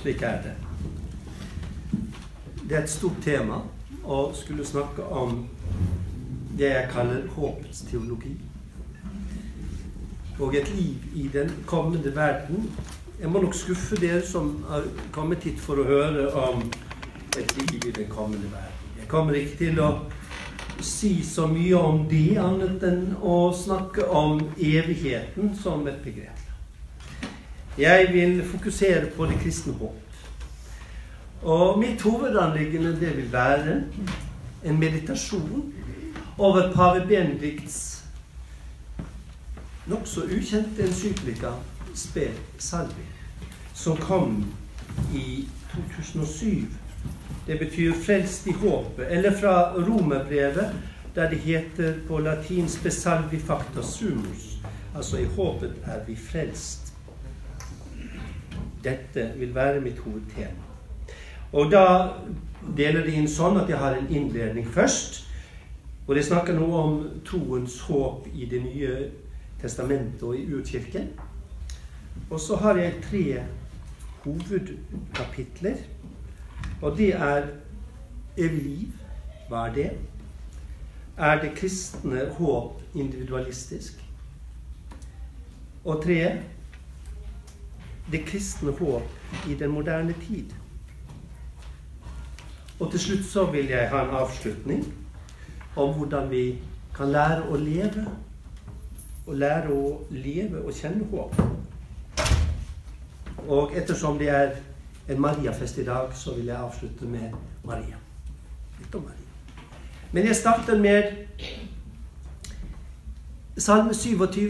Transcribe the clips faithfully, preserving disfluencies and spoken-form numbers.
slik er det. Det er et stort tema, og skulle snakke om det jeg kaller håpets teologi. Og et liv i den kommende verden. Jeg må nok skuffe dere som har kommet hit for å høre om et liv i den kommende verden. Jeg kommer ikke til å si så mye om det, annet enn å snakke om evigheten som et begrep. Jeg vil fokusere på det kristne håp. Og mitt hovedanliggende det vil være en meditasjon over pave Benedikts nok så ukjente encyklika Spe Salvi, som kom i to tusen og syv. Det betyr frelst i håpet, eller fra Romerbrevet, der det heter på latin Spe Salvi Facta Sumus, altså i håpet er vi frelst. Dette vil være mitt hovedtema. Og da deler det inn sånn at jeg har en innledning først, og det snakker noe om troens håp i det nye testamentet og i urkirken. Og så har jeg tre hovedkapitler, og det er evig liv. Hva er det? Er det kristne håp individualistisk? Og tre, det kristne håp i den moderne tid. Og til slutt så vil jeg ha en avslutning om hvordan vi kan lære å leve, og lære å leve og kjenne håp. Og ettersom det er en Maria-fest i dag, så vil jeg avslutte med Maria. Litt om Maria. Men jeg starter med Salme syttiåtte.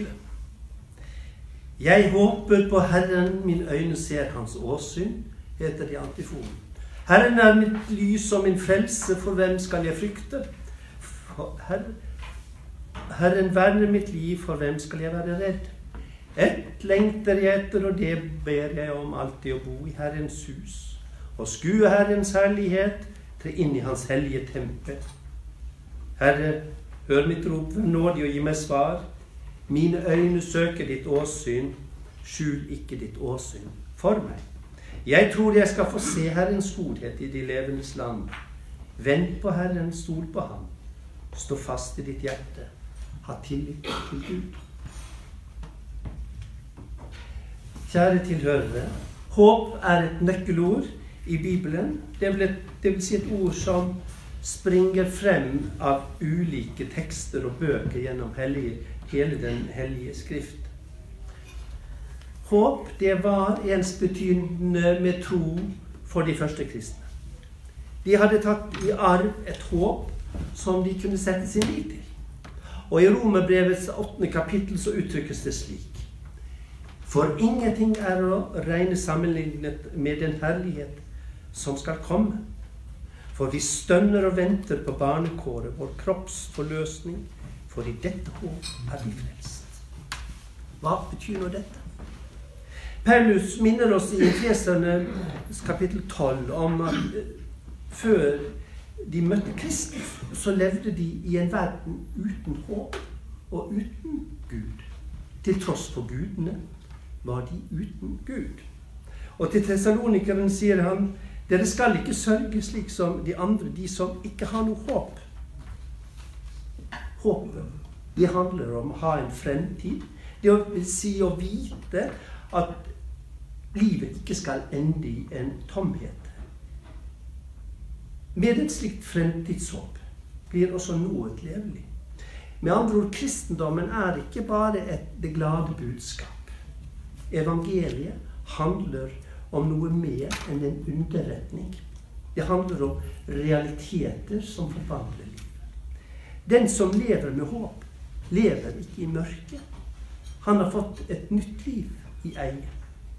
Jeg håper på Herren, min øyne ser hans åsyn, heter det i antifonen. Herren er mitt lys og min frelse, for hvem skal jeg frykte? Herren, Herren verner mitt liv, for hvem skal jeg være redd? Ett lengter jeg etter, og det ber jeg om alltid å bo i Herrens hus, og skue Herrens herlighet, tre inn i hans hellige tempel. Herre, hør mitt rop, vær nådig og gi meg svar. Mine øyne søker ditt åsyn, skjul ikke ditt åsyn for meg. Jeg tror jeg skal få se Herrens godhet i de levendes land. Vent på Herren, stol på ham. Stå fast i ditt hjerte. Ha tillit til Gud. Kjære tilhørere, håp er et nøkkelord i Bibelen. Det vil, det vil si et ord som springer frem av ulike tekster og bøker gjennom hellige, hele den hellige skrift. Håp, det var ensbetydende med tro for de første kristne. De hadde tatt i arv et håp som de kunne sette sin liv til. Og i Romerbrevets åttende kapittel så uttrykkes det slik: For ingenting er å regne sammenlignet med den herlighet som skal komme. For vi stønner og venter på barnekåret, vår kropps forløsning, for i dette håp er vi frelst. Hva betyr nå dette? Paulus minner oss i Efeserne kapittel tolv om at før de møtte Kristus, så levde de i en verden uten håp og uten Gud. Til tross for gudene var de uten Gud. Og til Thessalonikerne sier han: dere skal ikke sørge slik som de andre, de som ikke har noe håp. Håpet, det handler om å ha en fremtid. Det vil si å vite at livet ikke skal ende i en tomhet. Med et slikt fremtidshåp blir også noe levelig. Med andre ord, kristendommen er ikke bare et det glade budskap. Evangeliet handler om noe mer enn en underretning. Det handler om realiteter som forvandler livet. Den som lever med håp, lever ikke i mørket. Han har fått et nytt liv i eie.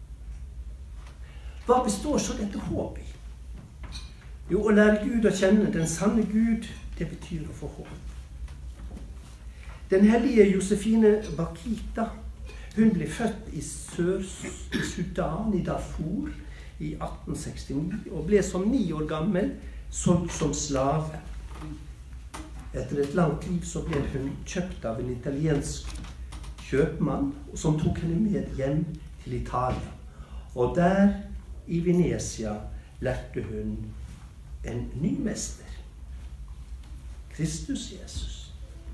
Hva består så dette håp i? Jo, å lære Gud å kjenne, den sanne Gud, det betyr å få håp. Den hellige Josefine Bakita, hun ble født i Sør-Sudan, i Darfur, i atten sekstini, og ble som ni år gammel solgt som slave. Etter et langt liv så ble hun kjøpt av en italiensk kjøpmann, som tok henne med hjem til Italia. Og der, i Venezia lærte hun en ny mester. Kristus Jesus.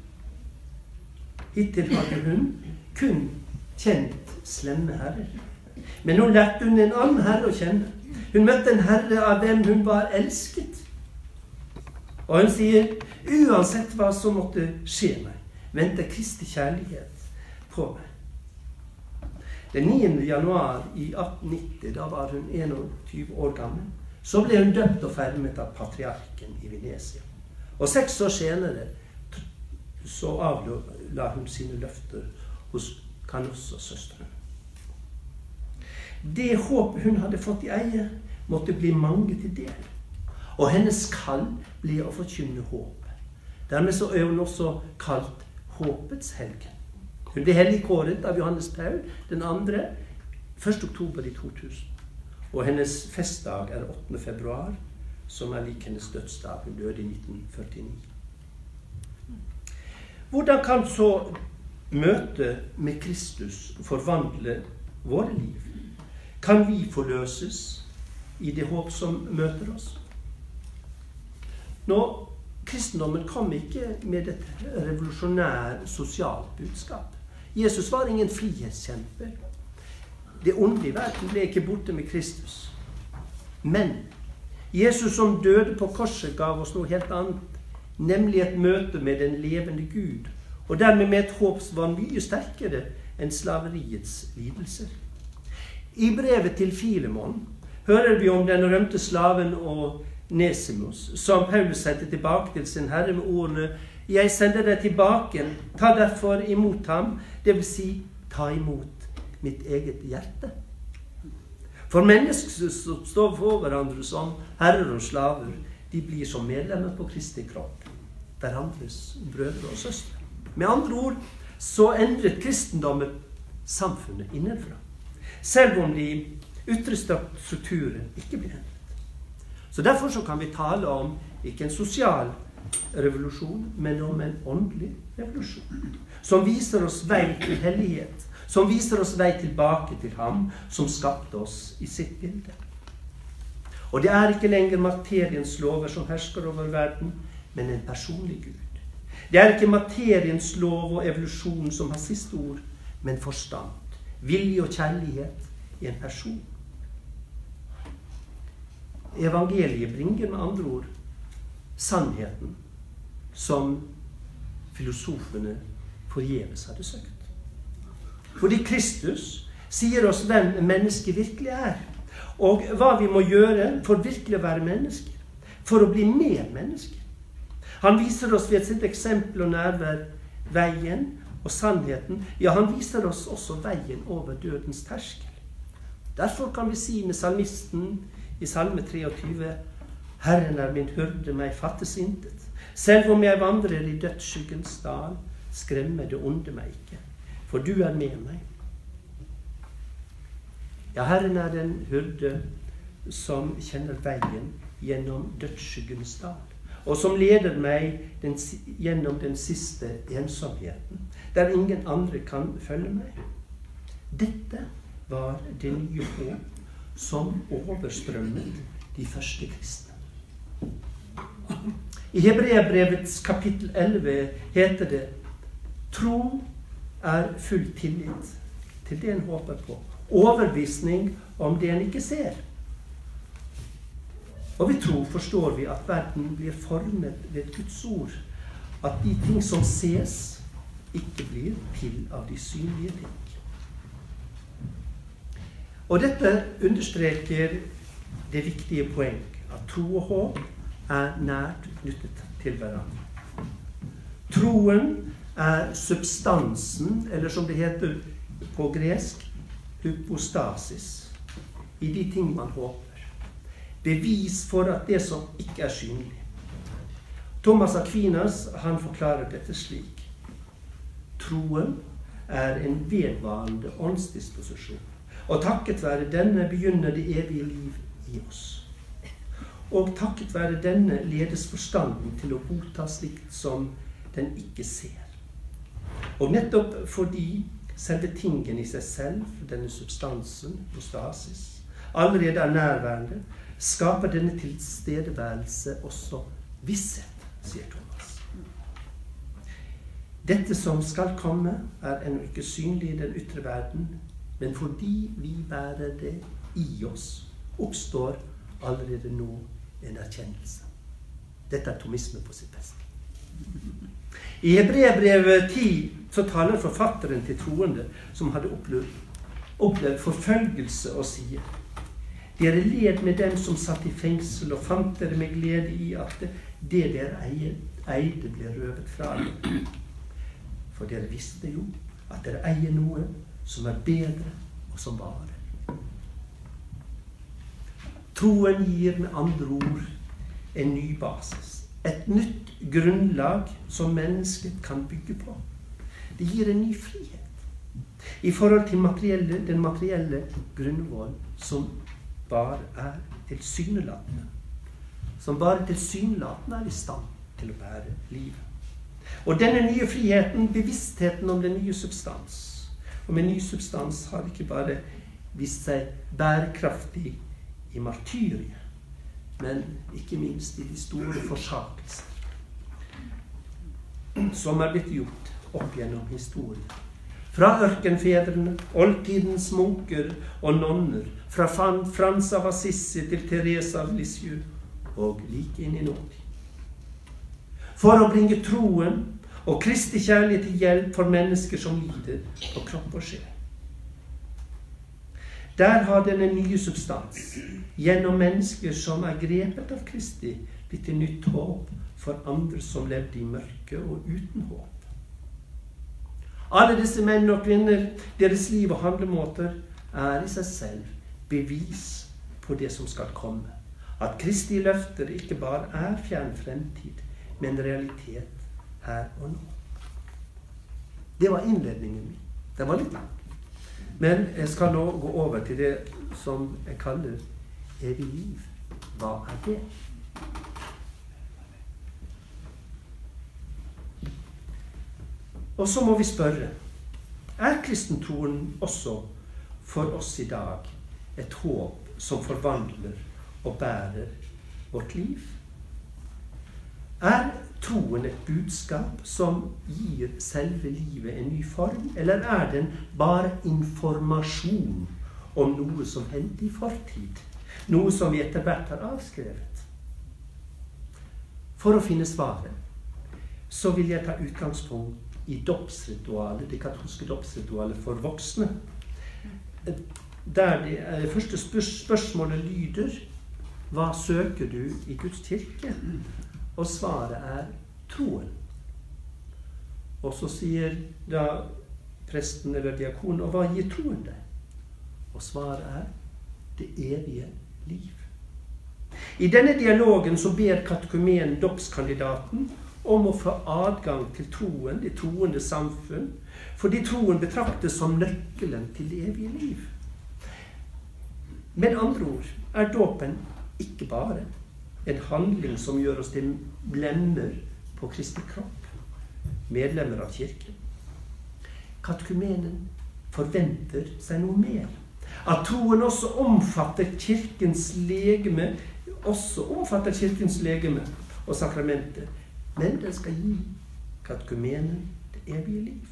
Hittil hadde hun kun kjent slemme herrer. Men nå lærte hun en annen herre å kjenne. Hun møtte en herre av hvem hun var elsket. Og hun sier, uansett hva som måtte skje meg, venter Kristi kjærlighet på meg. Den niende januar i atten nitti, da var hun enogtyve år gammel, så ble hun døpt og fermet av patriarken i Venezia. Og seks år senere så avla hun sine løfter hos Canossa-søstrene. Det håp hun hadde fått i eie, måtte bli mange til del. Og hennes kall ble å forkynne håp. Dermed så er hun også kalt håpets helgen. Hun ble helligkåret av Johannes Paul, den andre, første oktober i to tusen. Og hennes festdag er åttende februar, som er lik hennes dødsdag. Hun døde i nitten førtini. Hvordan kan så møtet med Kristus forvandle våre liv? Kan vi forløses i det håp som møter oss? Nå, kristendommen kom ikke med et revolusjonær sosialt budskap. Jesus var ingen frihetskjemper. Det onde i verden ble ikke borte med Kristus. Men Jesus som døde på korset gav oss noe helt annet, nemlig et møte med den levende Gud, og dermed med et håp som var mye sterkere enn slaveriets lidelser. I brevet til Filemon hører vi om den rømte slaven og Nesimus, som Paulus sendte tilbake til sin herre med ordene, «Jeg sender deg tilbake, ta derfor imot ham», det vil si, ta imot mitt eget hjerte. For mennesker som står for hverandre som herrer og slaver, de blir som medlemmer på Kristi kropp, hverandres brødre og søstre. Med andre ord, så endret kristendommen samfunnet innenfra, selv om de ytre strukturen ikke ble endret. Så derfor så kan vi tale om ikke en sosial revolusjon, men om en åndelig revolusjon, som viser oss vei til hellighet, som viser oss vei tilbake til ham, som skapte oss i sitt bilde. Og det er ikke lenger materiens lover som hersker over verden, men en personlig Gud. Det er ikke materiens lov og evolusjon som har siste ord, men forstand, vilje og kjærlighet i en person. Evangeliet bringer med andre ord sannheten som filosofene forgjeves hadde søkt. Fordi Kristus sier oss hvem mennesket virkelig er, og hva vi må gjøre for virkelig å være mennesker, for å bli mer mennesker. Han viser oss ved sitt eksempel og nærvær veien og sannheten. Ja, han viser oss også veien over dødens terskel. Derfor kan vi si med salmisten i salme treogtyve, Herren er min hyrde, meg fattes intet. Selv om jeg vandrer i dødsskyggens dal, skremmer det onde meg ikke, for du er med meg. Ja, Herren er den hyrde som kjenner veien gjennom dødsskyggens dal, og som leder meg den, gjennom den siste ensomheten, der ingen andre kan følge meg. Dette var det nye håp som overstrømmet de første kristne. I Hebreerbrevets kapittel elleve heter det, tro er full tillit til det en håper på, overbevisning om det en ikke ser. Og ved tro forstår vi at verden blir formet ved Guds ord, at de ting som ses ikke blir til av de synlige ting. Og dette understreker det viktige poeng, at tro og håp er nært knyttet til hverandre. Troen er substansen, eller som det heter på gresk, hypostasis, i de ting man håper. Bevis for at det som ikke er synlig. Thomas Aquinas, han forklarer dette slik. Troen er en vedvarende åndsdisposisjon, og takket være denne begynner det evige liv i oss. Og takket være denne ledes forstanden til å godta slikt som den ikke ser. Og nettopp fordi selve tingen i seg selv, denne substansen, hypostasis, allerede er nærværende, skaper denne tilstedeværelse også visshet, sier Thomas. Dette som skal komme, er ennå ikke synlig i den ytre verden, men fordi vi bærer det i oss, oppstår allerede nå en erkjennelse. Dette er tomisme på sitt beste. I Hebreerbrevet ti så taler forfatteren til troende som hadde opplevd, opplevd forfølgelse og sier: Dere led med dem som satt i fengsel, og fant dere med glede i at det, det dere eide ble røvet fra dere. For dere visste jo at dere eier noe som er bedre og som varer. Troen gir med andre ord en ny basis. Et nytt grunnlag som mennesket kan bygge på. Det gir en ny frihet i forhold til materielle, den materielle grunnvoll som bare er tilsynelatende. Som bare tilsynelatende er i stand til å bære livet. Og denne nye friheten, bevisstheten om den nye substans. Og med ny substans har ikke bare vist seg bærekraftig i martyriet, men ikke minst i de store forsakelser som er blitt gjort opp gjennom historien. Fra ørkenfedrene, oldtidens munker og nonner, fra Frans av Assisi til Teresa av Lisieux, og like inn i nåtid. For å bringe troen og Kristi kjærlighet til hjelp for mennesker som lider på kropp og sjel. Der har denne nye substans, gjennom mennesker som er grepet av Kristi, blitt til nytt håp for andre som levde i mørke og uten håp. Alle disse menn og kvinner, deres liv og handlemåter, er i seg selv bevis på det som skal komme. At Kristi løfter ikke bare er fjern fremtid, men realitet her og nå. Det var innledningen min. Det var litt langt. Men jeg skal nå gå over til det som jeg kaller evig liv. Hva er det? Og så må vi spørre, er kristentroen også for oss i dag et håp som forvandler og bærer vårt liv? Er troen et budskap som gir selve livet en ny form, eller er den bare informasjon om noe som hendte i fortid, noe som vi etter hvert har avskrevet? For å finne svaret, så vil jeg ta utgangspunkt i dåpsritualet, det katolske dåpsritualet for voksne. Der det første spørsmålet lyder: hva søker du i Guds kirke? Og svaret er troen. Og så sier da presten eller diakonen: og hva gir troen deg? Og svaret er det evige liv. I denne dialogen så ber katekumenen dåpskandidaten om å få adgang til troen, det troende samfunn, fordi troen betraktes som nøkkelen til det evige liv. Med andre ord er dåpen ikke bare en handling som gjør oss til lemmer på Kristi kropp, medlemmer av kirken. Katekumenen forventer seg noe mer. At troen også omfatter kirkens legeme, også omfatter kirkens legeme og sakramentet, men den skal gi katekumenen det evige liv.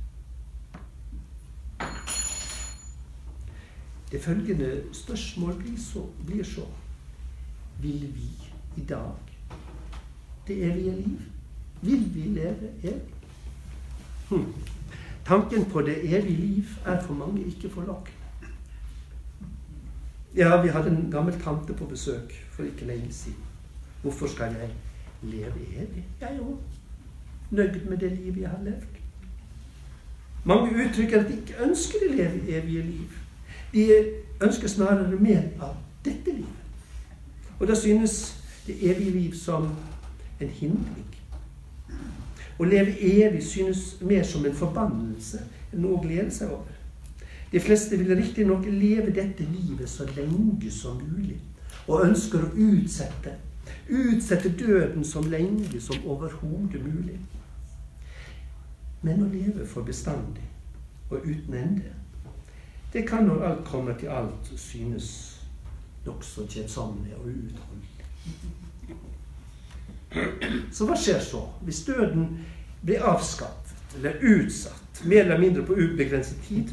Det følgende spørsmål blir så, blir så: vil vi i dag det evige liv? Vil vi leve evig? Hm. Tanken på det evige liv er for mange ikke forlokkende. Ja, vi hadde en gammel tante på besøk for ikke lenge siden. Hvorfor skal jeg leve evig? Jeg er jo nøyd med det liv jeg har levd. Mange uttrykker at de ikke ønsker å leve evige liv. De ønsker snarere mer av dette livet. Og da synes det evige liv som en hindring. Å leve evig synes mer som en forbannelse enn noe å glede seg over. De fleste vil riktig nok leve dette livet så lenge som mulig, og ønsker å utsette, utsette døden så lenge som overhodet mulig. Men å leve for bestandig og uten ende, det kan når alt kommer til alt synes nokså kjedsomme og uutholdelig. Så hva skjer så? Hvis døden blir avskaffet eller utsatt, mer eller mindre på ubegrenset tid,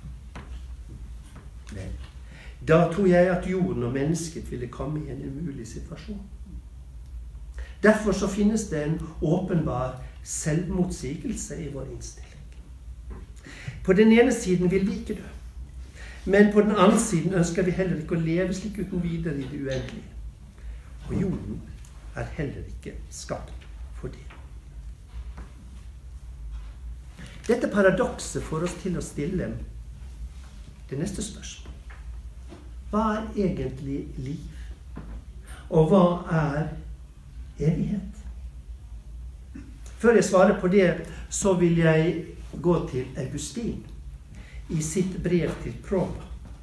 vel, da tror jeg at jorden og mennesket ville komme i en umulig situasjon. Derfor så finnes det en åpenbar selvmotsigelse i vår innstilling. På den ene siden vil vi ikke dø, men på den andre siden ønsker vi heller ikke å leve slik uten videre i det uendelige. Og jorden er heller ikke skapt for det. Dette paradokset får oss til å stille det neste spørsmål. Hva er egentlig liv? Og hva er evighet? Før jeg svarer på det, så vil jeg gå til Augustin i sitt brev til Proba.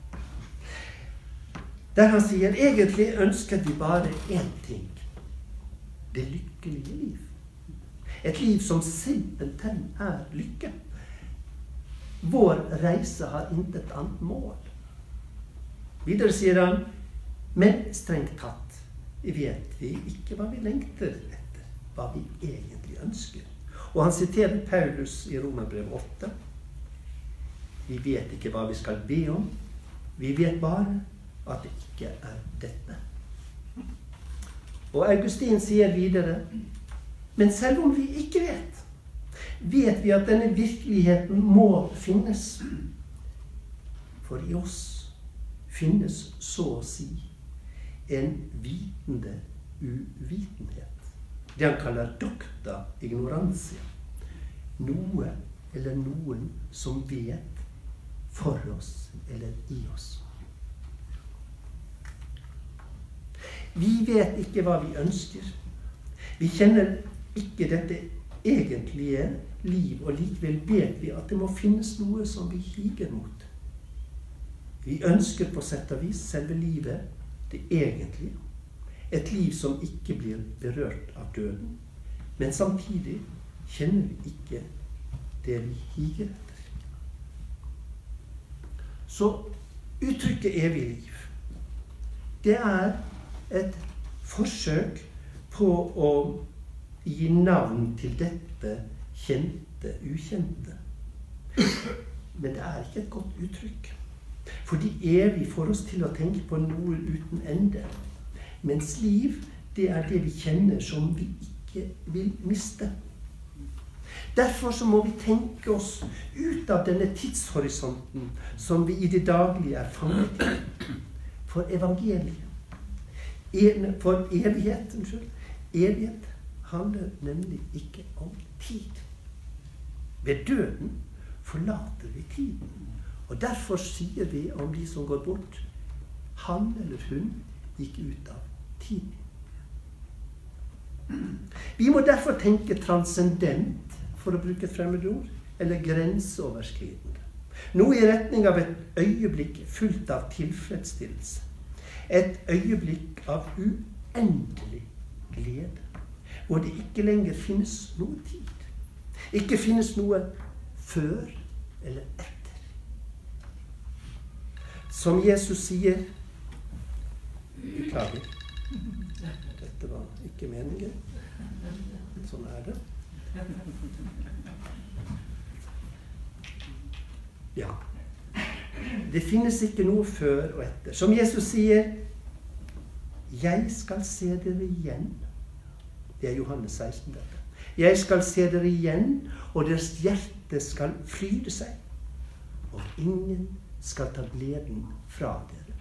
Der han sier, egentlig ønsker vi bare én ting. Det lykkelige liv. Et liv som simpelthen er lykke. Vår reise har intet annet mål. Videre sier han, men strengt tatt vet vi ikke hva vi lengter etter, hva vi egentlig ønsker. Og han siterer Paulus i Romerbrev åtte. Vi vet ikke hva vi skal be om. Vi vet bare at det ikke er dette. Og Augustin sier videre, men selv om vi ikke vet, vet vi at denne virkeligheten må finnes. For i oss finnes så å si en vitende uvitenhet. Det han kaller docta ignorantia. Noe eller noen som vet for oss eller i oss. Vi vet ikke hva vi ønsker. Vi kjenner ikke dette egentlige liv, og likevel vet vi at det må finnes noe som vi higer mot. Vi ønsker på sett og vis selve livet, det egentlige. Et liv som ikke blir berørt av døden, men samtidig kjenner vi ikke det vi higer etter. Så uttrykket evig liv, det er et forsøk på å gi navn til dette kjente, ukjente. Men det er ikke et godt uttrykk. Fordi evig får oss til å tenke på noe uten ende. Mens liv, det er det vi kjenner som vi ikke vil miste. Derfor så må vi tenke oss ut av denne tidshorisonten som vi i det daglige er fanget i. For evangeliet, for evighet, unnskyld, evighet handler nemlig ikke om tid. Ved døden forlater vi tiden. Og derfor sier vi om de som går bort, han eller hun gikk ut av tiden. Vi må derfor tenke transcendent, for å bruke et fremmedord, eller grenseoverskridende. Noe i retning av et øyeblikk fullt av tilfredsstillelse. Et øyeblikk av uendelig glede, hvor det ikke lenger finnes noe tid. Ikke finnes noe før eller etter. Som Jesus sier, beklager, dette var ikke meningen, sånn er det. Ja. Det finnes ikke noe før og etter. Som Jesus sier, jeg skal se dere igjen. Det er Johannes seksten. Dette. Jeg skal se dere igjen, og deres hjerte skal fryde seg. Og ingen skal ta gleden fra dere.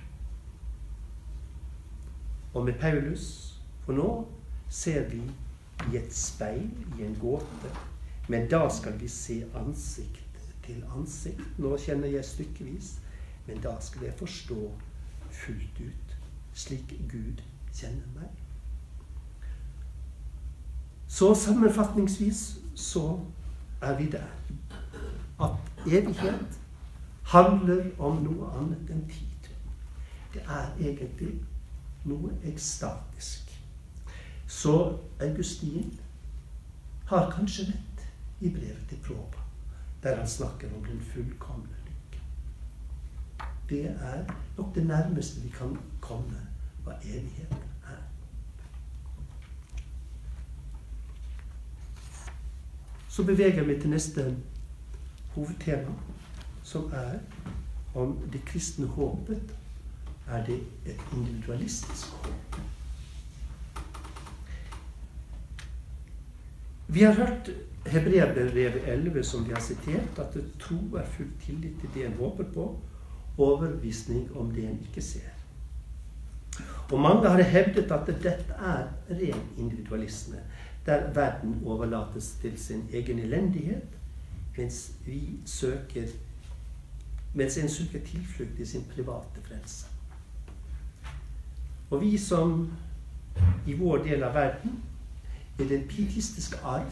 Og med Paulus, for nå ser vi i et speil, i en gåte, men da skal vi se ansikt til ansikt. Nå kjenner jeg stykkevis, men da skal jeg forstå fullt ut, slik Gud kjenner meg. Så sammenfatningsvis så er vi der. At evighet handler om noe annet enn tid. Det er egentlig noe ekstatisk. Så Augustin har kanskje rett i brevet til Proba, der han snakker om den fullkomne lykke. det er nok det nærmeste vi kan komme hva evigheten er. Så beveger jeg meg til neste hovedtema, som er om det kristne håpet er det et individualistisk håp. Vi har hørt Hebreerbrevet elleve, som vi har sitert, at tro er full tillit til det en håper på, overbevisning om det en ikke ser. Og mange har hevdet at dette er ren individualisme, der verden overlates til sin egen elendighet, mens vi søker, mens en søker tilflukt i sin private frelse. Og vi som i vår del av verden i den pietistiske arv,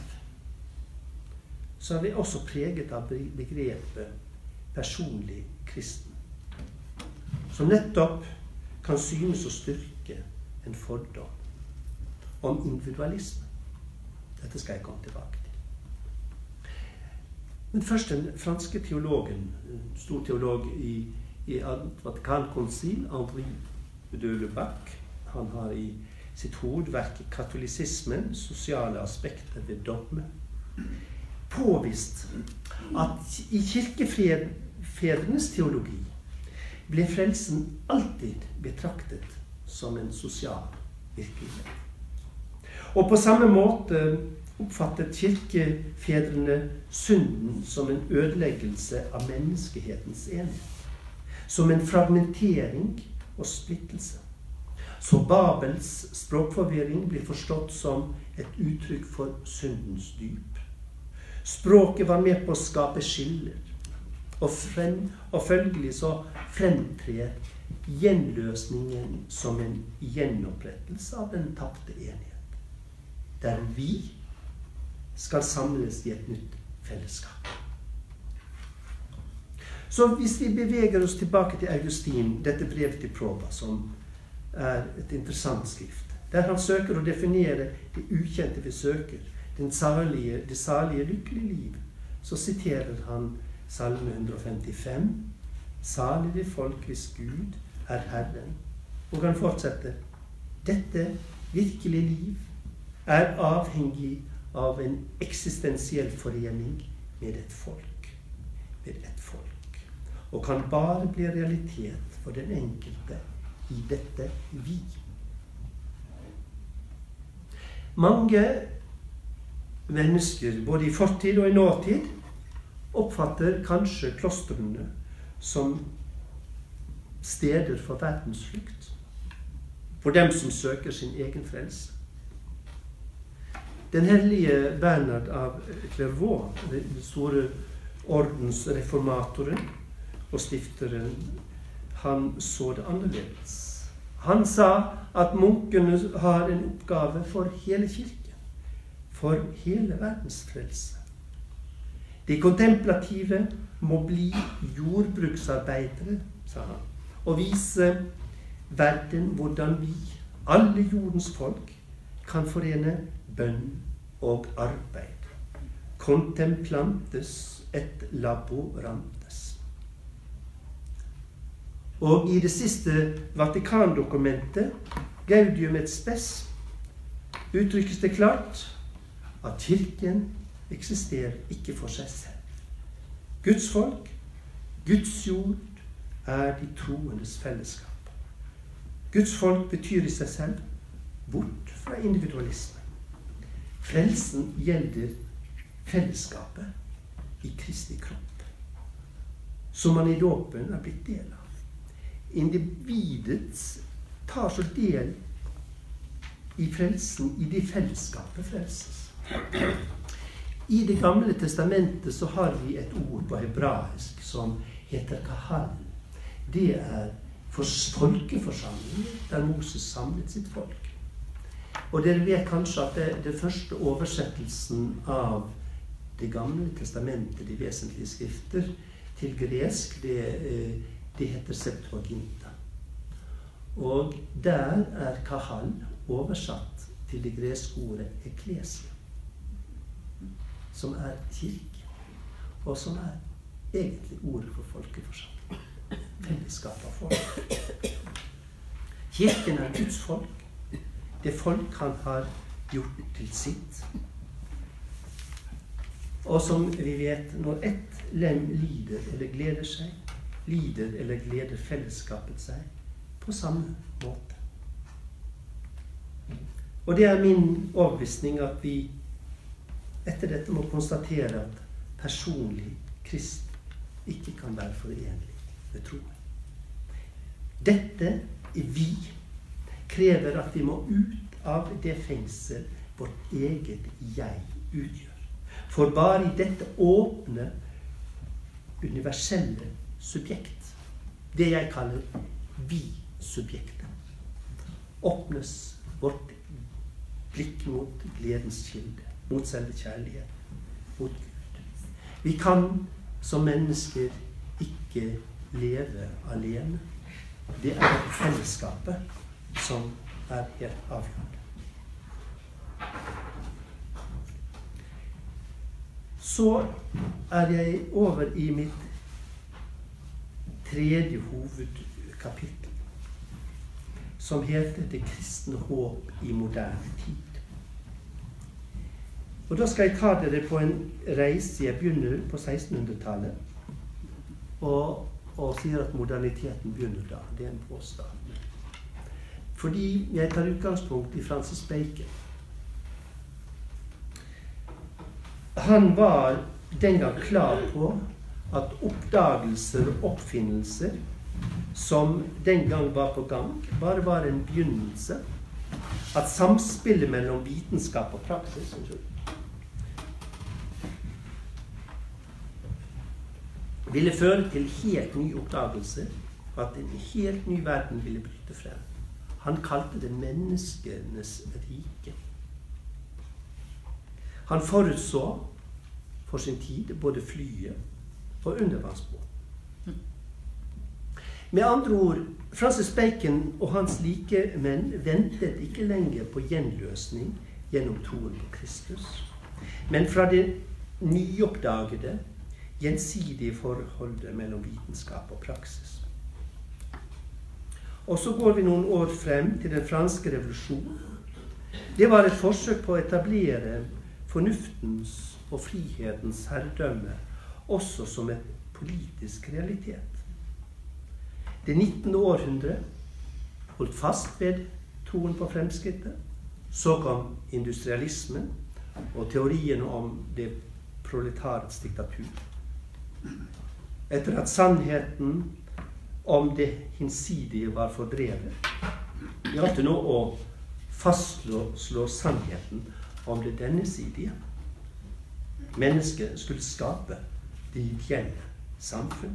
så er vi også preget av begrepet personlig kristen, som nettopp kan synes å styrke en fordom om individualisme. Dette skal jeg komme tilbake til. Men først den franske teologen, stor teolog i, i Vatikankonsil, Henri de Lubac, han har i sitt hovedverk Katolisismen, sosiale aspekter ved dogme, påvist at i kirkefedrenes teologi ble frelsen alltid betraktet som en sosial virkelighet. Og på samme måte oppfattet kirkefedrene synden som en ødeleggelse av menneskehetens enhet, som en fragmentering og splittelse. Så Babels språkforvirring blir forstått som et uttrykk for syndens dyp. Språket var med på å skape skiller, og, frem, og følgelig så fremtrer gjenløsningen som en gjenopprettelse av den tapte enhet, der vi skal samles i et nytt fellesskap. Så hvis vi beveger oss tilbake til Augustin, dette brevet til Proba, som er et interessant skrift, der han søker å definere det ukjente vi søker, den salige, det salige lykkelige liv, så siterer han Salme et hundre og femtifem, salig det folk hvis Gud er Herren. Og han fortsetter, dette virkelige liv er avhengig av en eksistensiell forening med et folk, med et folk, og kan bare bli realitet for den enkelte i dette vi. Mange mennesker, både i fortid og i nåtid, oppfatter kanskje klostrene som steder for verdensflukt, for dem som søker sin egen frelse. Den hellige Bernhard av Clairvaux, den store ordensreformatoren og stifteren, han så det annerledes. Han sa at munkene har en oppgave for hele kirken, for hele verdens frelse. De kontemplative må bli jordbruksarbeidere, sa han, og vise verden hvordan vi, alle jordens folk, kan forene bønn og arbeid. Contemplantes et laborantes. Og i det siste Vatikandokumentet, Gaudium et Spes, uttrykkes det klart at kirken eksisterer ikke for seg selv. Guds folk, Guds jord, er de troendes fellesskap. Guds folk betyr i seg selv bort fra individualisme. Frelsen gjelder fellesskapet i Kristi kropp, som man i dåpen er blitt del av. Individet tar så del i frelsen, i det fellesskapet frelses. I Det gamle testamentet så har vi et ord på hebraisk som heter kahal. Det er for folkeforsamlingen der Moses samlet sitt folk. Og dere vet kanskje at det, det første oversettelsen av Det gamle testamentet, de vesentlige skrifter, til gresk, det, det heter Septuaginta. Og der er kahal oversatt til det greske ordet eklesia, som er kirke, og som er egentlig ordet for folkeforsamling. fellesskap av folk. Kirken er Guds folk, det folk han har gjort til sitt. Og som vi vet, når ett lem lider eller gleder seg, lider eller gleder fellesskapet seg på samme måte. Og det er min overbevisning at vi etter dette må konstatere at personlig kristen ikke kan være forenlig med troen. Dette vi krever at vi må ut av det fengsel vårt eget jeg utgjør. For bare i dette åpne, universelle subjekt, det jeg kaller vi-subjektet, åpnes vårt blikk mot gledens kilde, mot selve kjærlighet, mot Gud. Vi kan som mennesker ikke leve alene. Det er fellesskapet som er helt avgjørende. Så er jeg over i mitt tredje hovedkapittel, som heter Det kristne håp i moderne tid. Og da skal jeg ta dere på en reise. Jeg begynner på sekstenhundretallet, og, og sier at moderniteten begynner da. Det er en påstand. Fordi jeg tar utgangspunkt i Francis Bacon. Han var den gang klar på at oppdagelser og oppfinnelser som den gang var på gang, bare var en begynnelse. At samspillet mellom vitenskap og praksis ville føre til helt nye oppdagelser, at en helt ny verden ville bryte frem. Han kalte det menneskenes rike. Han forutså for sin tid både flyet og undervannsbåten. Med andre ord, Francis Bacon og hans likemenn ventet ikke lenger på gjenløsning gjennom troen på Kristus, men fra det nyoppdagede, gjensidige forholdet mellom vitenskap og praksis. Og så går vi noen år frem til den franske revolusjonen. Det var et forsøk på å etablere fornuftens og frihetens herredømme også som et politisk realitet. Det nittende århundre holdt fast ved troen på fremskrittet. Så kom industrialismen og teorien om det proletarets diktatur. Etter at sannheten om det hinsidige var fordrevet, gjaldt det nå å fastslå sannheten om det denne sidige. Mennesket skulle skape det ideelle samfunn.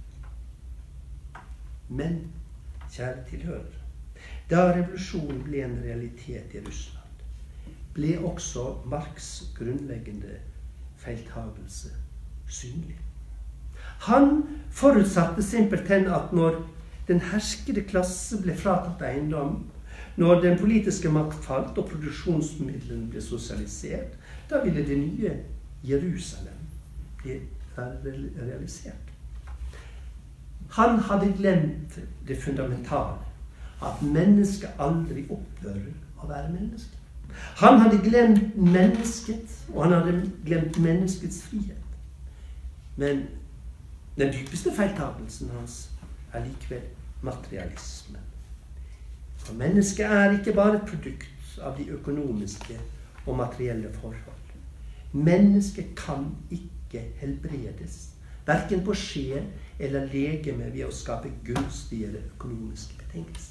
Men, kjære tilhørere, da revolusjonen ble en realitet i Russland, ble også Marx' grunnleggende feiltagelse synlig. Han forutsatte simpelthen at når den herskede klasse ble fratatt eiendom, når den politiske makt falt og produksjonsmidlene ble sosialisert, da ville det nye Jerusalem bli realisert. Han hadde glemt det fundamentale, at mennesket aldri opphører å være menneske. Han hadde glemt mennesket, og han hadde glemt menneskets frihet. Men den dypeste feiltagelsen hans er likevel materialismen. For mennesket er ikke bare et produkt av de økonomiske og materielle forhold. Mennesket kan ikke helbredes, hverken på sjel eller legeme ved å skape gunstigere økonomiske betingelser.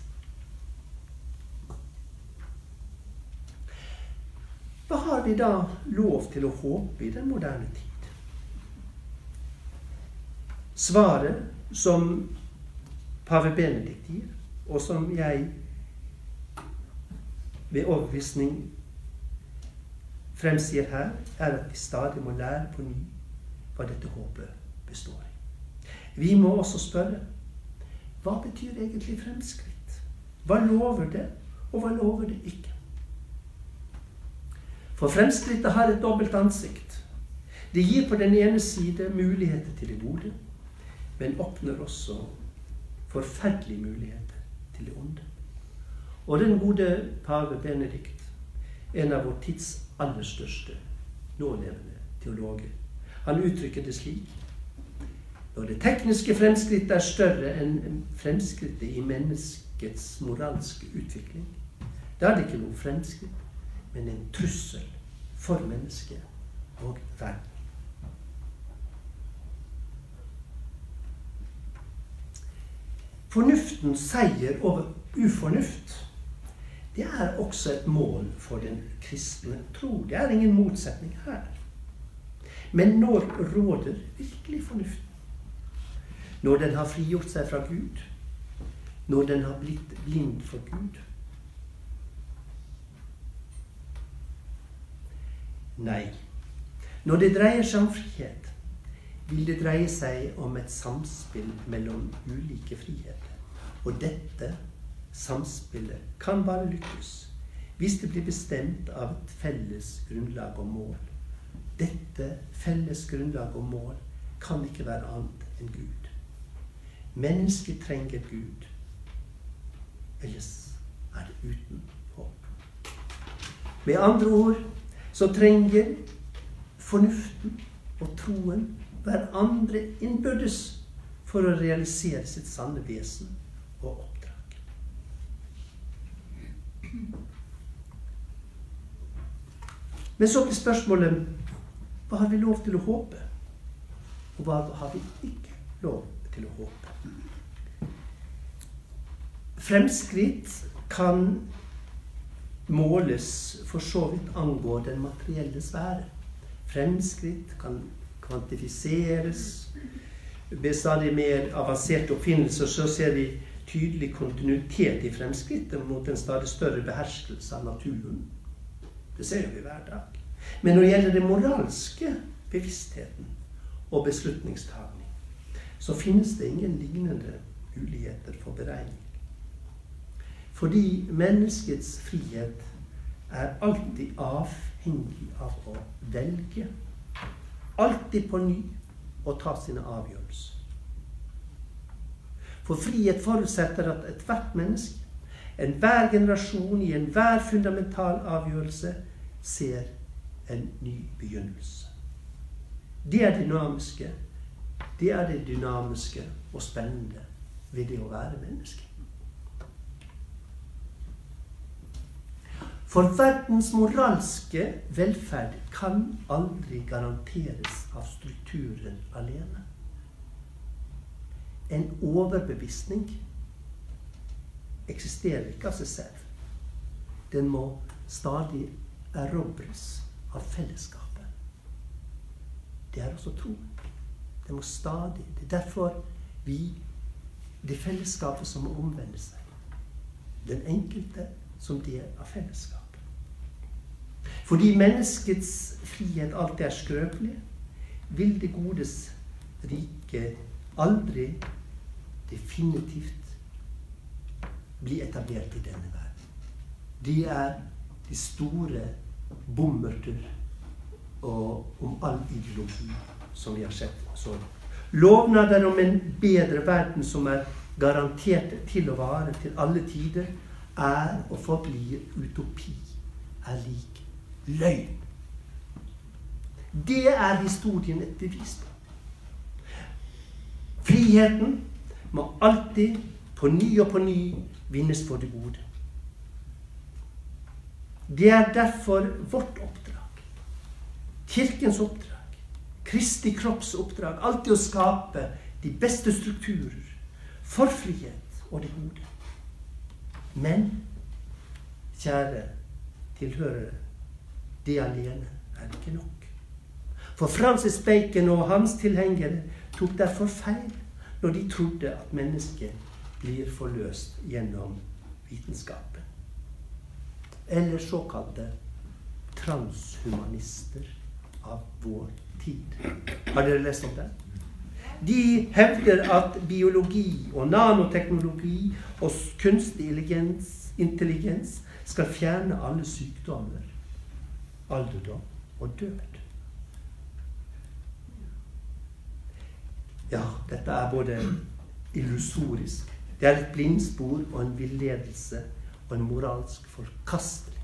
Hva har vi da lov til å håpe i den moderne tid? Svaret som pave Benedikt gir, og som jeg ved overbevisning fremsier her, er at vi stadig må lære på ny hva dette håpet består i. Vi må også spørre, hva betyr egentlig fremskritt? Hva lover det, og hva lover det ikke? For fremskrittet har et dobbelt ansikt. Det gir på den ene side muligheter til det gode, men åpner også forferdelige muligheter til det onde. Og den gode pave Benedikt, en av vår tids aller største nålevende teologer, han uttrykker det slik: når det tekniske fremskrittet er større enn fremskrittet i menneskets moralske utvikling, da er det ikke noe fremskritt, men en trussel for mennesket og verden. Fornuftens seier over ufornuft, det er også et mål for den kristne tro. Det er ingen motsetning her. Men når råder virkelig fornuften? Når den har frigjort seg fra Gud? Når den har blitt blind for Gud? Nei. Når det dreier seg om frihet, vil det dreie seg om et samspill mellom ulike friheter. Og dette samspillet kan bare lykkes hvis det blir bestemt av et felles grunnlag og mål. Dette felles grunnlag og mål kan ikke være annet enn Gud. Mennesket trenger Gud, ellers er det uten håp. Med andre ord så trenger fornuften og troen hverandre innbyrdes for å realisere sitt sanne vesen og oppdrag. Men så blir spørsmålet: hva har vi lov til å håpe? Og hva har vi ikke lov til å håpe? Fremskritt kan måles for så vidt angå den materielle sfære. Fremskritt kan kvantifiseres. Ved stadig mer avanserte oppfinnelser så ser vi tydelig kontinuitet i fremskrittet mot en stadig større beherskelse av naturen. Det ser vi hver dag. Men når det gjelder den moralske bevisstheten og beslutningstagning, så finnes det ingen lignende muligheter for beregning. Fordi menneskets frihet er alltid avhengig av å velge, alltid på ny å ta sine avgjørelser. For frihet forutsetter at ethvert menneske, enhver generasjon i enhver fundamental avgjørelse ser en ny begynnelse. Det er dynamiske, det er det dynamiske og spennende ved det å være menneske. For verdens moralske velferd kan aldri garanteres av strukturen alene. En overbevisning eksisterer ikke av seg selv. Den må stadig erobres av fellesskapet. Det er også troen. Det må stadig. Det er derfor vi, det fellesskapet som må omvende seg. Den enkelte som del av fellesskapet. Fordi menneskets frihet alltid er skrøpelig, vil det godes rike aldri definitivt bli etablert i denne verden. De er de store bommerter og om all ideologi som vi har sett så. Lovnader om en bedre verden som er garantert til å vare til alle tider, er og forblir utopi, er lik løgn. Det er historien et bevis på. Friheten må alltid på ny og på ny vinnes for det gode. Det er derfor vårt oppdrag, kirkens oppdrag, Kristi kropps oppdrag, alltid å skape de beste strukturer for frihet og det gode. Men, kjære tilhørere, det alene er ikke nok. For Francis Bacon og hans tilhengere tok derfor feil når de trodde at mennesket blir forløst gjennom vitenskapen. Eller såkalte transhumanister av vår tid. Har dere lest om det? De hevder at biologi og nanoteknologi og kunstig intelligens skal fjerne alle sykdommer, alderdom og død. Ja, dette er både illusorisk Det er et blindspor og en villedelse og en moralsk forkastelig.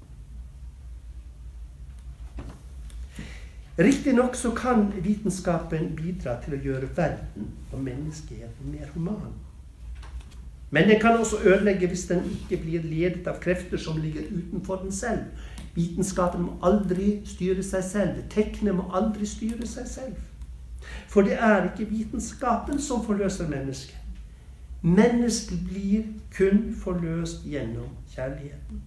Riktig nok så kan vitenskapen bidra til å gjøre verden og menneskeheten mer human. Men den kan også ødelegge hvis den ikke blir ledet av krefter som ligger utenfor den selv. Vitenskapen må aldri styre seg selv. Tekne må aldri styre seg selv. For det er ikke vitenskapen som forløser mennesket. Mennesket blir kun forløst gjennom kjærligheten.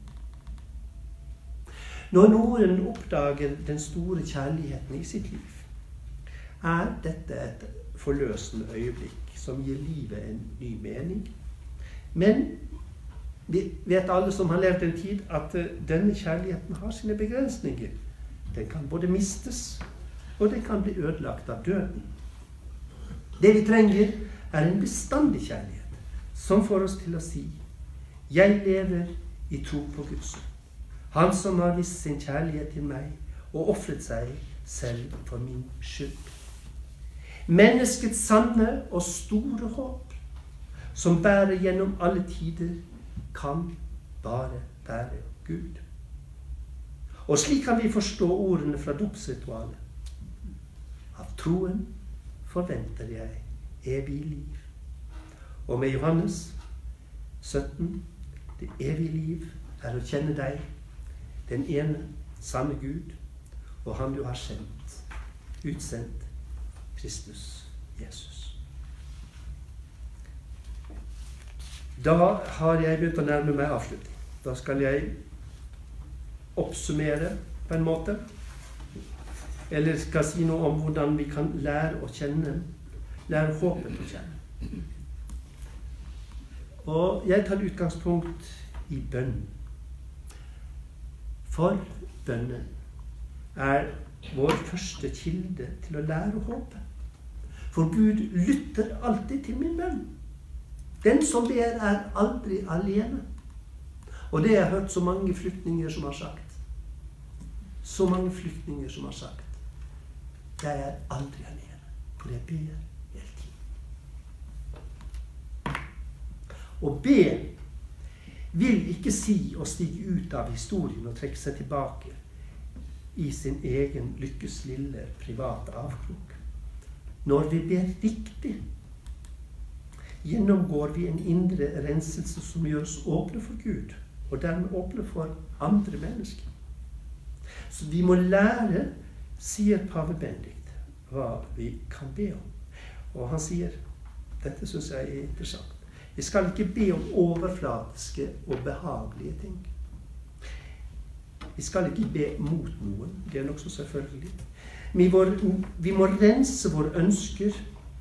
Når noen oppdager den store kjærligheten i sitt liv, er dette et forløsende øyeblikk som gir livet en ny mening. Men vi vet alle som har levd en tid at denne kjærligheten har sine begrensninger. Den kan både mistes, og den kan bli ødelagt av døden. Det vi trenger er en bestandig kjærlighet, som får oss til å si: jeg lever i tro på Guds ord. Han som har vist sin kjærlighet til meg og offret seg selv for min skyld. Menneskets sanne og store håp, som bærer gjennom alle tider, kan bare være Gud. Og slik kan vi forstå ordene fra dåpsritualet. Av troen forventer jeg evig liv. Og med Johannes sytten, det evige liv er å kjenne deg, den ene sanne Gud, og han du har sendt, utsendt, Kristus Jesus. Da har jeg begynt å nærme meg avslutning. Da skal jeg oppsummere på en måte, eller skal si noe om hvordan vi kan lære å kjenne, lære håpet å kjenne. Og jeg tar utgangspunkt i bønnen. For bønnen er vår første kilde til å lære håpet. For Gud lytter alltid til min bønn. Den som ber er aldri alene. Og det har jeg hørt så mange flyktninger som har sagt. Så mange flyktninger som har sagt: jeg er aldri alene, for jeg ber hele tiden. Å be vil ikke si å stige ut av historien og trekke seg tilbake i sin egen lykkes lille private avkrok. Når vi ber riktig, gjennomgår vi en indre renselse som gjør oss åpne for Gud, og dermed åpne for andre mennesker. Så vi må lære, sier pave Benedikt, hva vi kan be om. Og han sier, dette synes jeg er interessant: vi skal ikke be om overflatiske og behagelige ting. Vi skal ikke be mot noen, det er nok så selvfølgelig. Vi må, vi må rense våre ønsker,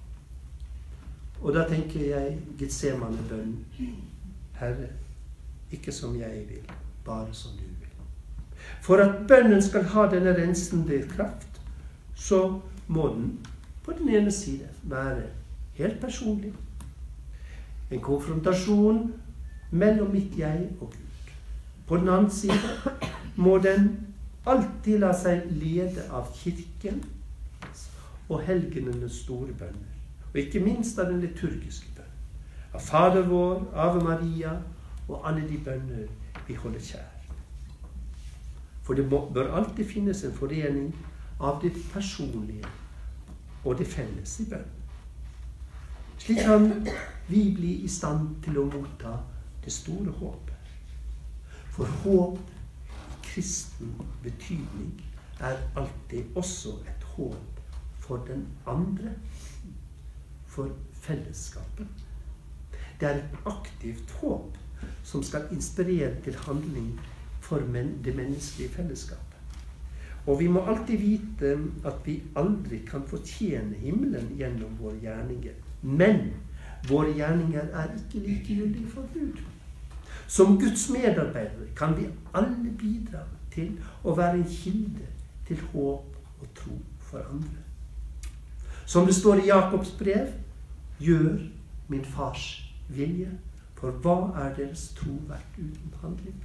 og da tenker jeg Getsemane-bønn: Herre, ikke som jeg vil, bare som du vil. For at bønnen skal ha denne rensende kraft, så må den på den ene side være helt personlig. En konfrontasjon mellom mitt jeg og Gud. På den andre side må den alltid la seg lede av kirken og helgenenes store bønner. Og ikke minst av den liturgiske bønnen. Av Fader vår, Ave Maria og alle de bønner vi holder kjær. For det må, bør alltid finnes en forening av det personlige og det felles i bønnen. Slik kan vi bli i stand til å motta det store håpet. For håp i kristen betydning er alltid også et håp for den andre, for fellesskapet. Det er et aktivt håp som skal inspirere til handling for det menneskelige fellesskapet. Og vi må alltid vite at vi aldri kan fortjene himmelen gjennom våre gjerninger. Men våre gjerninger er ikke likegyldige for Gud. Som Guds medarbeidere kan vi alle bidra til å være en kilde til håp og tro for andre. Som det står i Jakobs brev: gjør min fars vilje, for hva er deres tro verdt uten handling?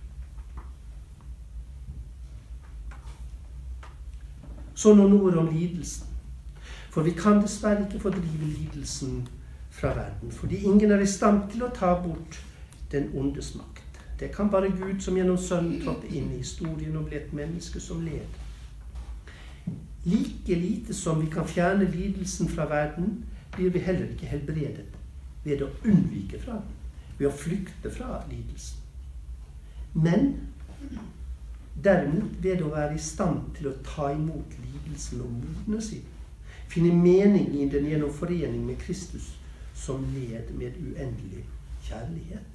Så noen ord om lidelsen. For vi kan dessverre ikke fordrive lidelsen fra verden, fordi ingen er i stand til å ta bort den ondes makt. Det kan bare Gud, som gjennom Sønnen trådte inn i historien og ble et menneske som led. Like lite som vi kan fjerne lidelsen fra verden, blir vi heller ikke helbredet ved å unnvike fra den, ved å flykte fra lidelsen. Men derimot ved å være i stand til å ta imot lidelsen og modne sin, finne mening i den gjennom forening med Kristus, som led med uendelig kjærlighet.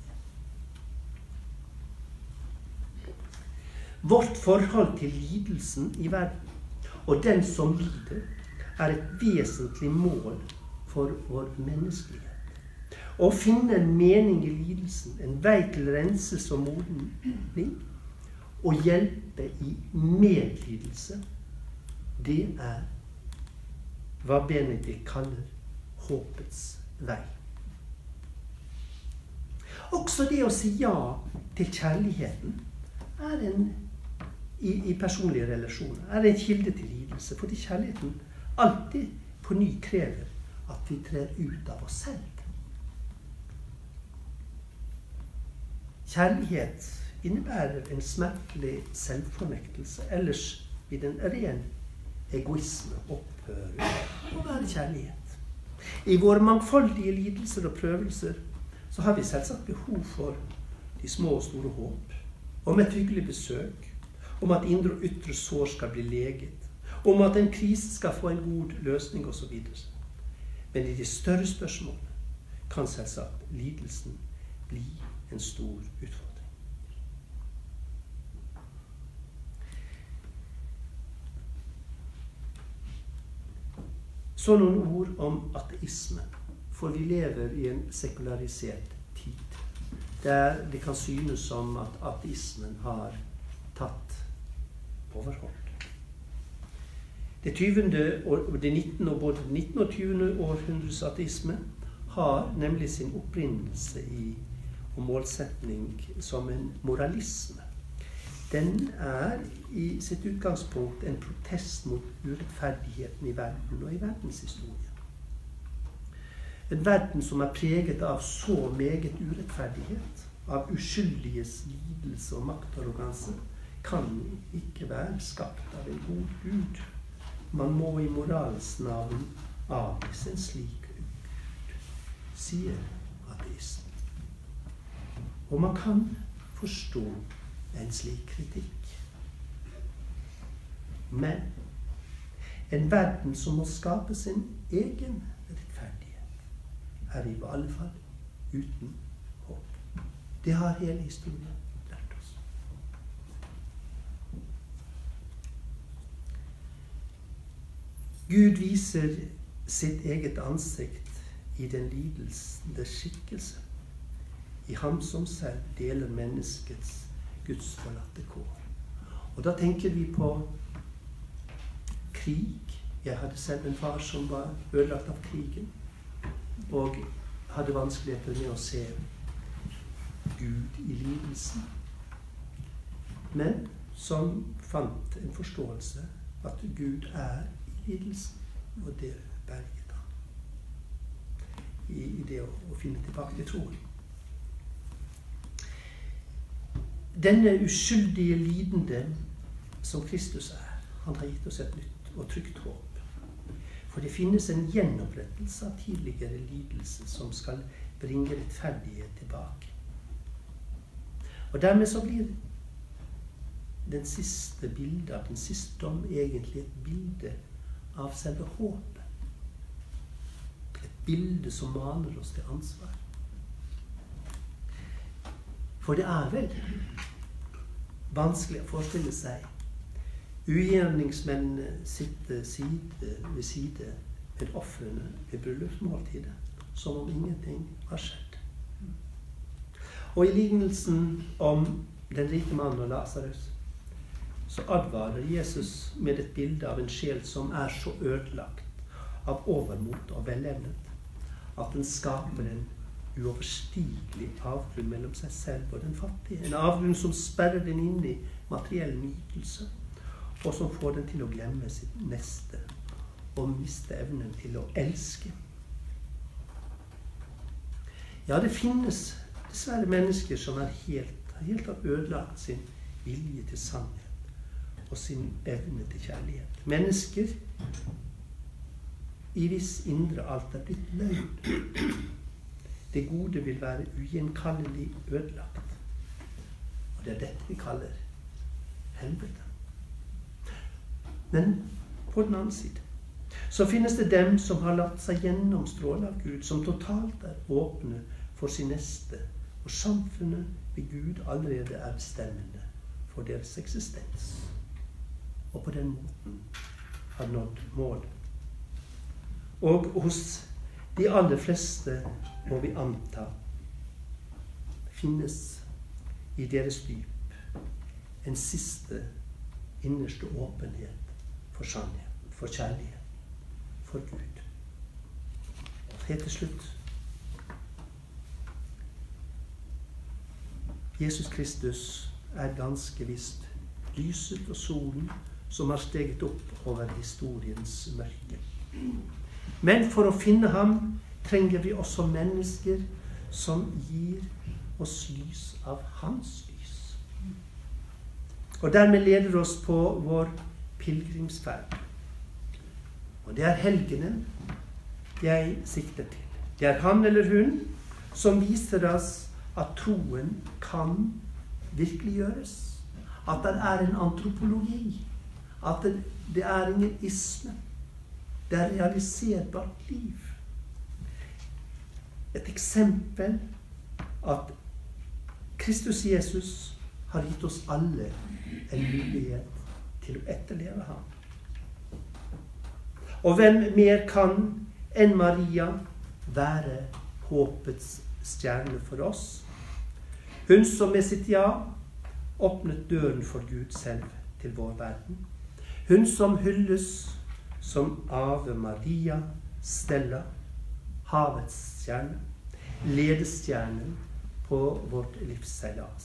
Vårt forhold til lidelsen i verden og den som lider, er et vesentlig mål for vår menneskelighet. Å finne en mening i lidelsen, en vei til renselse og modning, og hjelpe i medlidelse, det er hva Benedikt kaller håpets vei. Også det å si ja til kjærligheten er en, i, i personlige relasjoner, er en kilde til lidelse, fordi kjærligheten alltid på ny krever at vi trer ut av oss selv. Kjærlighet innebærer en smertelig selvfornektelse, ellers i den ren egoisme opphører å være kjærlighet. I våre mangfoldige lidelser og prøvelser så har vi selvsagt behov for de små og store håp, om et hyggelig besøk, om at indre og ytre sår skal bli leget, om at en krise skal få en god løsning og så videre. Men i de større spørsmålene kan selvsagt lidelsen bli en stor utfordring. Så noen ord om ateisme, for vi lever i en sekularisert tid, der det kan synes som at ateismen har tatt overhold. Det tyvende og det nittende og både nittende og tyvende århundres ateisme har nemlig sin opprinnelse i og målsetning som en moralisme. Den er i sitt utgangspunkt en protest mot urettferdigheten i verden og i verdenshistorien. En verden som er preget av så meget urettferdighet, av uskyldiges lidelse og maktarroganse, kan ikke være skapt av en god Gud. Man må i moralens navn avvise en slik Gud, sier ateisten. Og man kan forstå en slik kritikk. Men en verden som må skape sin egen rettferdighet, er i alle fall uten håp. Det har hele historien lært oss. Gud viser sitt eget ansikt i den lidelsende skikkelse, i ham som selv deler menneskets gudsforlatte kår. Og da tenker vi på krig. Jeg hadde selv en far som var ødelagt av krigen, og hadde vanskeligheter med å se Gud i lidelsen, men som fant en forståelse at Gud er i lidelsen, og det berget han i, i det å, å finne tilbake til troen. Denne uskyldige lidende som Kristus er, han har gitt oss et nytt og trygt håp. For det finnes en gjenopprettelse av tidligere lidelse som skal bringe rettferdighet tilbake. Og dermed så blir den siste bildet av den siste dom egentlig et bilde av selve håpet. Et bilde som maner oss til ansvar. For det er vel vanskelig å forestille seg ugjerningsmennene sitter side ved side med ofrene ved bryllupsmåltidet, som om ingenting har skjedd. Og i lignelsen om den rike mannen og Lazarus, så advarer Jesus med et bilde av en sjel som er så ødelagt av overmot og velevnet, at den skaper en uoverstigelig avgrunn mellom seg selv og den fattige. En avgrunn som sperrer den inn i materiell nytelse, og som får den til å glemme sitt neste og miste evnen til å elske. Ja, det finnes dessverre mennesker som er helt, helt har ødelagt sin vilje til sannhet og sin evne til kjærlighet. Mennesker i hvis indre alt er blitt løgn. Det gode vil være ugjenkallelig ødelagt. Og det er dette vi kaller helvete. Men på den andre side så finnes det dem som har latt seg gjennomstråle av Gud, som totalt er åpne for sin neste, og samfunnet ved Gud allerede er bestemmende for deres eksistens. Og på den måten har nådd målet. Og hos de aller fleste må vi anta finnes i deres dyp en siste innerste åpenhet for sannhet, for kjærlighet, for Gud. Helt til slutt. Jesus Kristus er ganske visst lyset og solen som har steget opp over historiens mørke. Men for å finne ham trenger vi også mennesker som gir oss lys av hans lys. Og dermed leder oss på vår pilgrimsferd. Og det er helgenen jeg sikter til. Det er han eller hun som viser oss at troen kan virkeliggjøres. At det er en antropologi. At det, det er ingen isme. Det er realiserbart liv. Et eksempel at Kristus Jesus har gitt oss alle en mulighet til å etterleve ham. Og hvem mer kan enn Maria være håpets stjerne for oss? Hun som med sitt ja åpnet døren for Gud selv til vår verden. Hun som hylles som Ave Maria Stella, havets stjerne, ledestjernen på vårt livsseilas.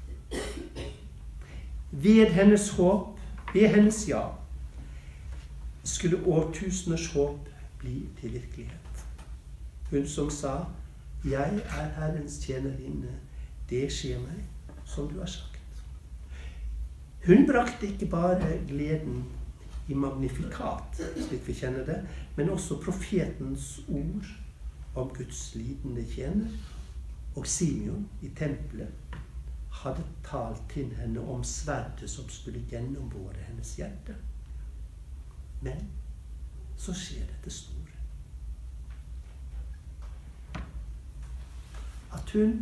Ved hennes håp, ved hennes ja, skulle årtuseners håp bli til virkelighet. Hun som sa, jeg er Herrens tjenerinne, det skjer meg som du har sagt. Hun brakte ikke bare gleden i magnifikat, slik vi kjenner det, men også profetens ord om Guds lidende tjener. Og Simeon i tempelet hadde talt til henne om sverdet som skulle gjennombore hennes hjerte. Men så skjer dette store. At hun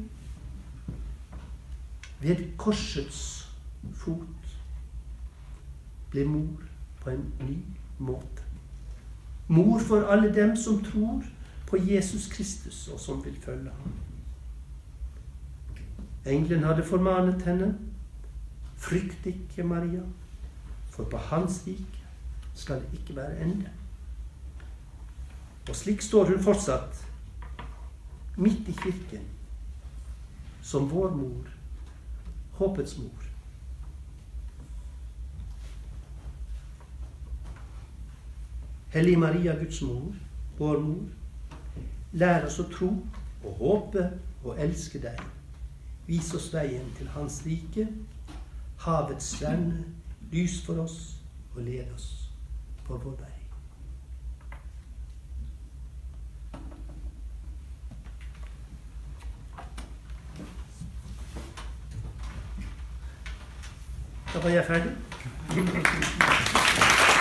ved korsets fot ble mor på en ny måte. Mor for alle dem som tror på Jesus Kristus og som vil følge ham. Engelen hadde formanet henne, frykt ikke, Maria, for på hans rike skal det ikke være ende. Og slik står hun fortsatt midt i kirken, som vår mor, håpets mor. Hellige Maria, Guds mor, vår mor, lær oss å tro og håpe og elske deg. Vis oss veien til hans rike, havets stjerne, lys for oss og led oss på vår vei. Da var jeg ferdig.